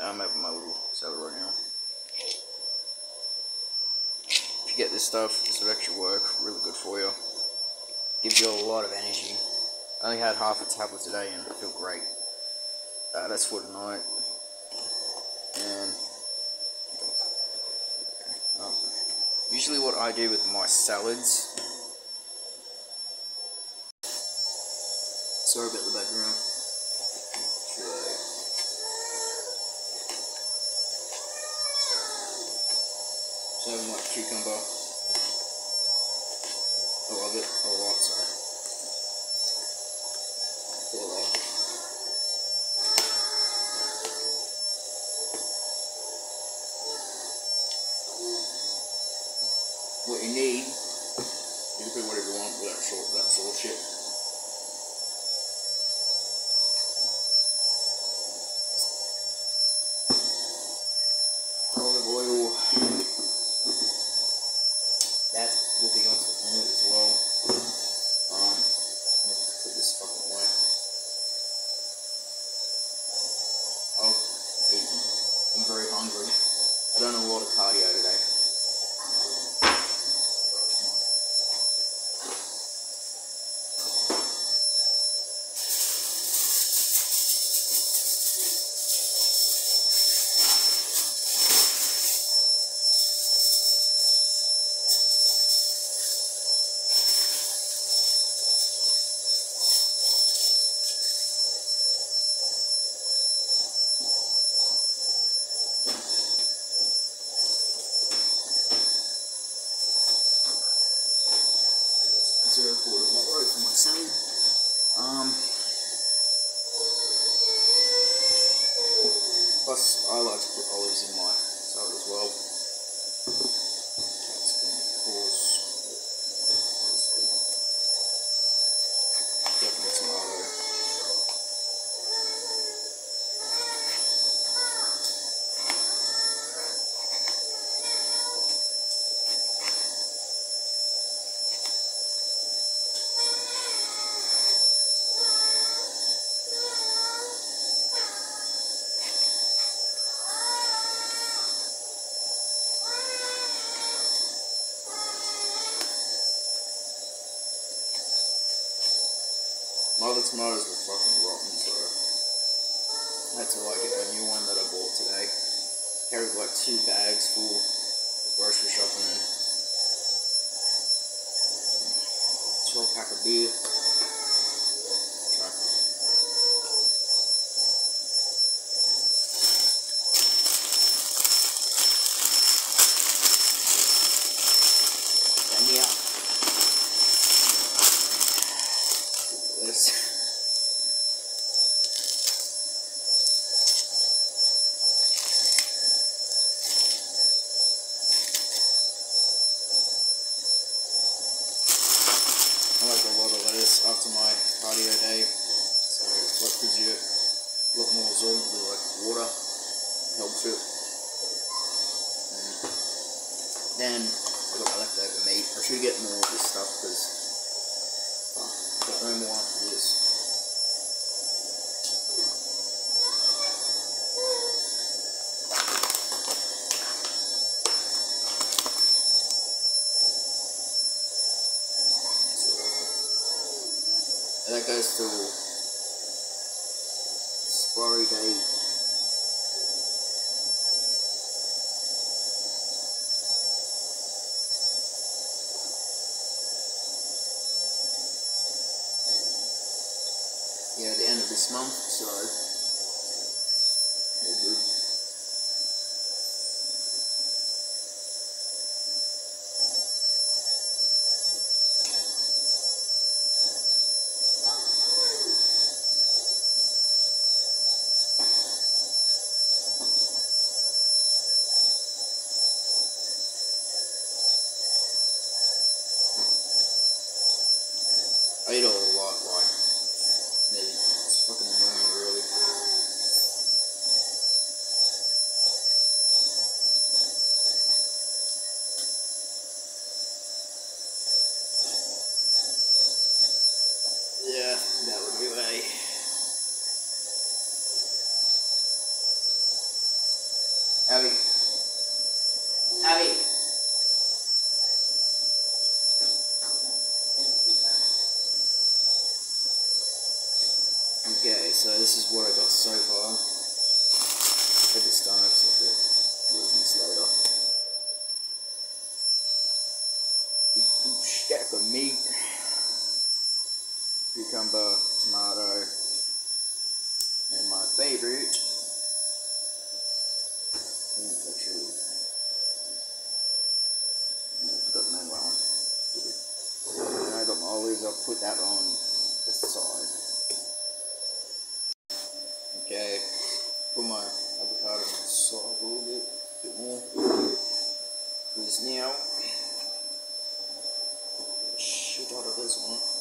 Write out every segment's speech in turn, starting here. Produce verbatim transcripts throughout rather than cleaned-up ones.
I'm having my little salad right now. If you get this stuff, this will actually work. Really good for you. Gives you a lot of energy. I only had half a tablet today and I feel great. Uh, that's for tonight. And um, usually what I do with my salads. Sorry about the background. Okay. So having like cucumber. I love it a lot, sorry. A lot. What you need, you can put whatever you want with that sort, that sort of shit. Olive oil. That will be on top of it as well. Um, I'm gonna put this fucking away. I'll eat. I'm very hungry. I done a lot of cardio today. Zero quarter of my road for my salad. Um, plus, I like to put olives in my salad as well. Capsicum, of course. Definitely tomato. My other tomatoes were fucking rotten, so I had to like get my new one that I bought today. Carried like two bags full of grocery shopping and twelve pack of beer. Try. And yeah. This. I like a lot of lettuce after my cardio day, so that gives you a lot more absorbent with like water, helps it. And then I got my leftover meat. I should get more of this stuff because I've got no more after this. And that goes to expiry date. Yeah, the end of this month, so all good. I eat a lot, like, meat. It's fucking annoying, really. Abby. Abby. Okay, so this is what I got so far. I'll put this done, I just have to do this later. Big stack of meat. Cucumber, tomato, and my favourite. It's actually, no, I forgot the name of that one. And I got my olives, I'll put that on the side. Okay, put my avocado on the side a little bit, a bit more. Because now, a shit out of this on it.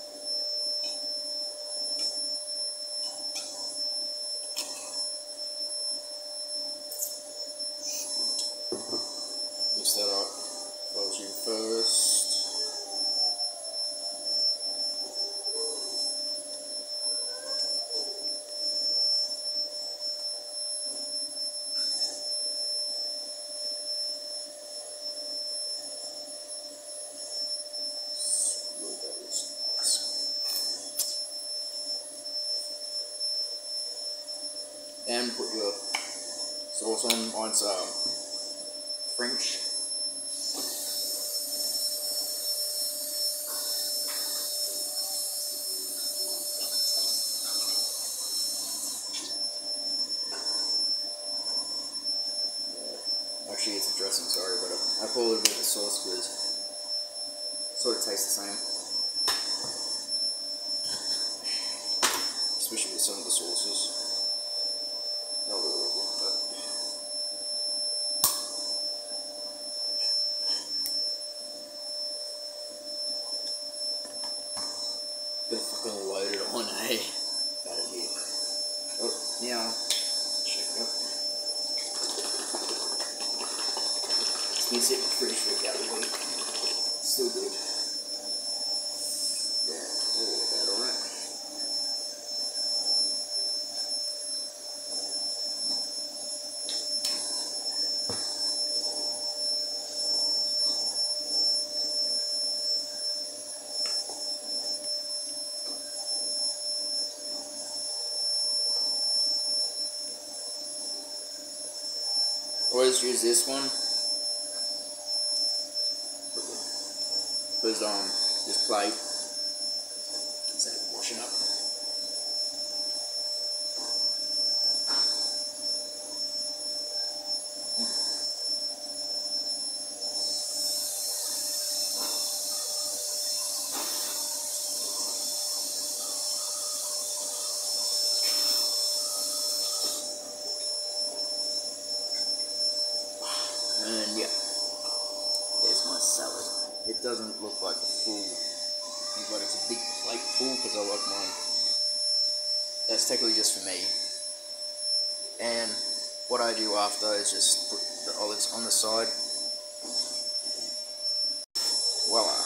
Mix that up, close you first. And put your sauce on. Mine's um, French. Yeah. Actually, it's a dressing, sorry, but I, I put a little bit of the sauce because it sort of tastes the same. Especially with some of the sauces. Not all of them, but bit fucking loaded on, eh? Out of here. Oh, now check it up. It's been sitting in the fridge for a couple of weeks. Still good. Yeah, a little bit on it. Always use this one because um this plate is like washing up. And yeah, there's my salad. It doesn't look like a full, but it's a big plate full because I like mine. That's technically just for me. And what I do after is just put the olives on the side. Voila.